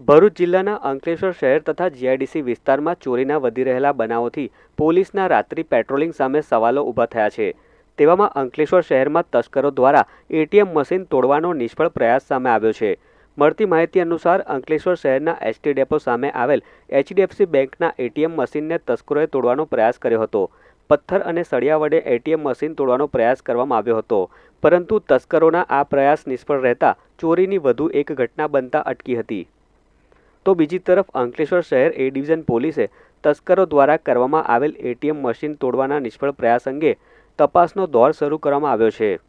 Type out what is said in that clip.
ભરૂચ જિલ્લાના અંકલેશ્વર શહેર તથા જીઆઈડીસી વિસ્તારમાં ચોરીના વધી રહેલા બનાવોથી પોલીસના રાત્રિ પેટ્રોલિંગ સામે સવાલો ઊભા થયા છે। તેવામાં અંકલેશ્વર શહેરમાં તસ્કરો દ્વારા એટીએમ મશીન તોડવાનો નિષ્ફળ પ્રયાસ સામે આવ્યો છે। મળતી માહિતી અનુસાર અંકલેશ્વર શહેરના એસટી ડેપો સામે આવેલ એચડીએફસી બેંકના એટીએમ મશીનને તસ્કરોએ તોડવાનો પ્રયાસ કર્યો હતો। પથ્થર અને સળિયા વડે એટીએમ મશીન તોડવાનો પ્રયાસ કરવામાં આવ્યો હતો, પરંતુ તસ્કરોના આ પ્રયાસ નિષ્ફળ રહેતા ચોરીની વધુ એક ઘટના બનતા અટકી હતી। તો બીજી તરફ અંકલેશ્વર શહેર એ ડિવિઝન પોલીસે તસ્કરો દ્વારા કરવામાં આવેલ એટીએમ મશીન તોડવાના નિષ્ફળ પ્રયાસ અંગે તપાસનો દોર શરૂ કરવામાં આવ્યો છે।